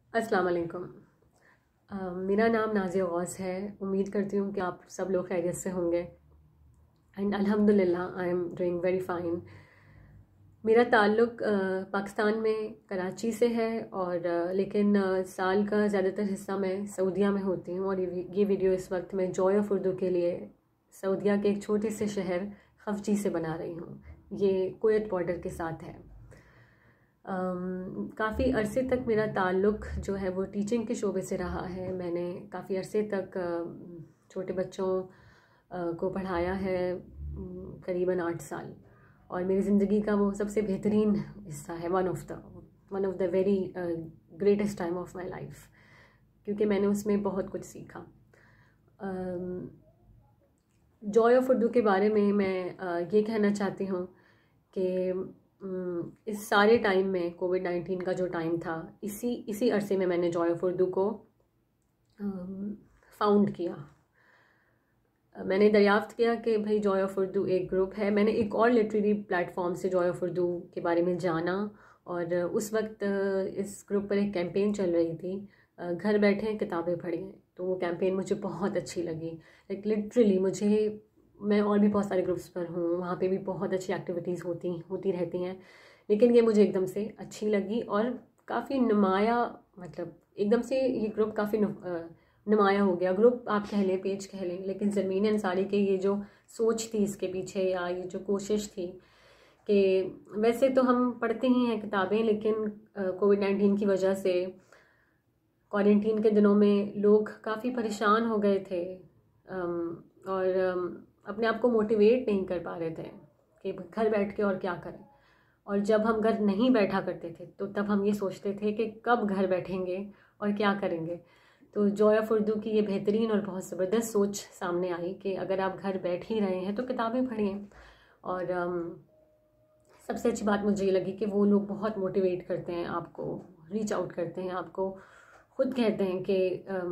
अस्सलाम वालेकुम। मेरा नाम नाज़िया गौस है। उम्मीद करती हूँ कि आप सब लोग खैरियत से होंगे एंड अल्हम्दुलिल्लाह I am doing very fine. मेरा ताल्लुक़ पाकिस्तान में कराची से है और लेकिन साल का ज़्यादातर हिस्सा मैं सऊदीया में होती हूँ और ये वीडियो इस वक्त मैं जॉय ऑफ उर्दू के लिए सऊदीया के एक छोटे से शहर खफजी से बना रही हूँ। ये कुवैत बॉर्डर के साथ है। काफ़ी अरसे तक मेरा ताल्लुक़ जो है वो टीचिंग के शोबे से रहा है। मैंने काफ़ी अरसे तक छोटे बच्चों को पढ़ाया है, करीबन 8 साल, और मेरी ज़िंदगी का वो सबसे बेहतरीन हिस्सा है, one of the very greatest time of my life, क्योंकि मैंने उसमें बहुत कुछ सीखा। जॉय ऑफ उर्दू के बारे में मैं ये कहना चाहती हूँ कि इस सारे टाइम में कोविड-19 का जो टाइम था, इसी अरसे में मैंने जॉय ऑफ उर्दू को फाउंड किया। मैंने दरियाफ्त किया कि भाई जॉय ऑफ उर्दू एक ग्रुप है। मैंने एक और लिटरेरी प्लेटफॉर्म से जॉय ऑफ उर्दू के बारे में जाना और उस वक्त इस ग्रुप पर एक कैंपेन चल रही थी, घर बैठे किताबें पढ़ें। तो वो कैंपेन मुझे बहुत अच्छी लगी। लाइक लिटरली मैं और भी बहुत सारे ग्रुप्स पर हूँ, वहाँ पे भी बहुत अच्छी एक्टिविटीज़ होती रहती हैं, लेकिन ये मुझे एकदम से अच्छी लगी और काफ़ी नुमाया, मतलब एकदम से ये ग्रुप काफ़ी नुमाया हो गया। ग्रुप आप कह लें, पेज कह लें, लेकिन ज़मीन अंसारी के ये जो सोच थी इसके पीछे, या ये जो कोशिश थी कि वैसे तो हम पढ़ते ही हैं किताबें, लेकिन कोविड-19 की वजह से क्वारंटीन के दिनों में लोग काफ़ी परेशान हो गए थे और अपने आप को मोटिवेट नहीं कर पा रहे थे कि घर बैठ के और क्या करें। और जब हम घर नहीं बैठा करते थे तो तब हम ये सोचते थे कि कब घर बैठेंगे और क्या करेंगे। तो जॉय ऑफ उर्दू की ये बेहतरीन और बहुत ज़बरदस्त सोच सामने आई कि अगर आप घर बैठ ही रहे हैं तो किताबें पढ़िए। और सबसे अच्छी बात मुझे ये लगी कि वो लोग बहुत मोटिवेट करते हैं आपको, रीच आउट करते हैं आपको, खुद कहते हैं कि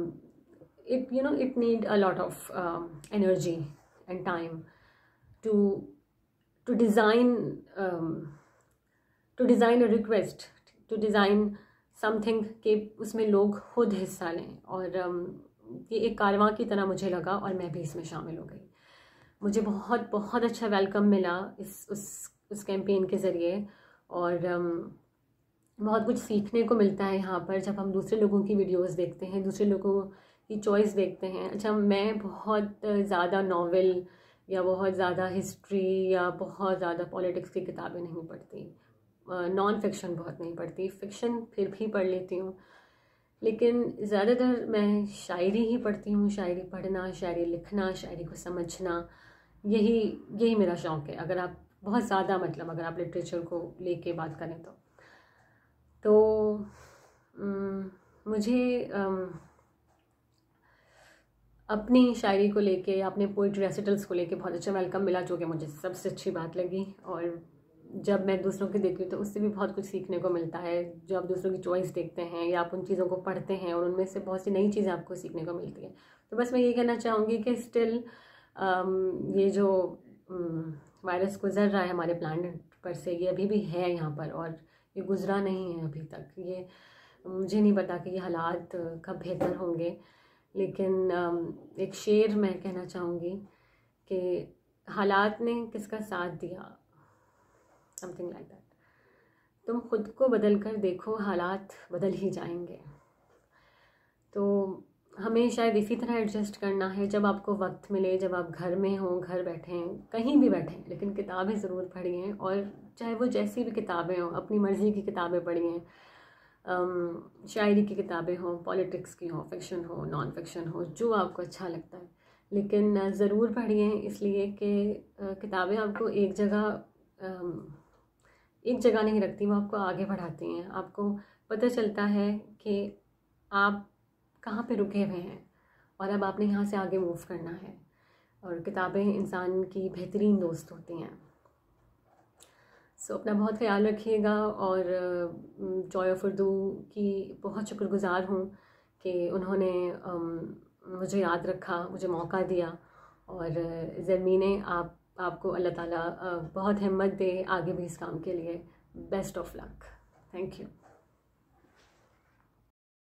it need a lot of energy and time to design a request, to design something कि उसमें लोग खुद हिस्सा लें। और ये एक कारवां की तरह मुझे लगा और मैं भी इसमें शामिल हो गई। मुझे बहुत बहुत अच्छा वेलकम मिला उस कैंपेन के ज़रिए और बहुत कुछ सीखने को मिलता है यहाँ पर जब हम दूसरे लोगों की वीडियोस देखते हैं, दूसरे लोगों की चॉइस देखते हैं। अच्छा, मैं बहुत ज़्यादा नॉवेल या बहुत ज़्यादा हिस्ट्री या बहुत ज़्यादा पॉलिटिक्स की किताबें नहीं पढ़ती, नॉन फिक्शन बहुत नहीं पढ़ती, फ़िक्शन फिर भी पढ़ लेती हूँ, लेकिन ज़्यादातर मैं शायरी ही पढ़ती हूँ। शायरी पढ़ना, शायरी लिखना, शायरी को समझना, यही मेरा शौक़ है। अगर आप बहुत ज़्यादा, मतलब अगर आप लिटरेचर को लेके बात करें तो मुझे अपनी शायरी को लेके, अपने पोइट्री रेसिटल्स को लेके बहुत अच्छा वेलकम मिला, जो कि मुझे सबसे अच्छी बात लगी। और जब मैं दूसरों की देखती हूँ तो उससे भी बहुत कुछ सीखने को मिलता है। जब आप दूसरों की चॉइस देखते हैं या आप उन चीज़ों को पढ़ते हैं और उनमें से बहुत सी नई चीज़ें आपको सीखने को मिलती है। तो बस मैं ये कहना चाहूँगी कि स्टिल ये जो वायरस गुजर रहा है हमारे प्लानट पर से, ये अभी भी है यहाँ पर और ये गुजरा नहीं है अभी तक। ये मुझे नहीं पता कि ये हालात कब बेहतर होंगे, लेकिन एक शेर मैं कहना चाहूँगी कि हालात ने किसका साथ दिया, समथिंग लाइक दैट। तुम खुद को बदल कर देखो, हालात बदल ही जाएंगे। तो हमें शायद इसी तरह एडजस्ट करना है। जब आपको वक्त मिले, जब आप घर में हों, घर बैठें, कहीं भी बैठें, लेकिन किताबें ज़रूर पढ़िए। और चाहे वो जैसी भी किताबें हों, अपनी मर्ज़ी की किताबें पढ़िए, शायरी की किताबें हों, पॉलिटिक्स की हों, फिक्शन हो, नॉन फिक्शन हो, जो आपको अच्छा लगता है, लेकिन ज़रूर पढ़िए। इसलिए कि किताबें आपको एक जगह नहीं रखती, वो आपको आगे बढ़ाती हैं। आपको पता चलता है कि आप कहाँ पे रुके हुए हैं और अब आपने यहाँ से आगे मूव करना है। और किताबें इंसान की बेहतरीन दोस्त होती हैं। सो अपना बहुत ख्याल रखिएगा और जॉय ऑफ उर्दू की बहुत शुक्रगुज़ार हूँ कि उन्होंने मुझे याद रखा, मुझे मौका दिया। और ज़मीने आपको अल्लाह ताला बहुत हिम्मत दे आगे भी इस काम के लिए। Best of luck. Thank you.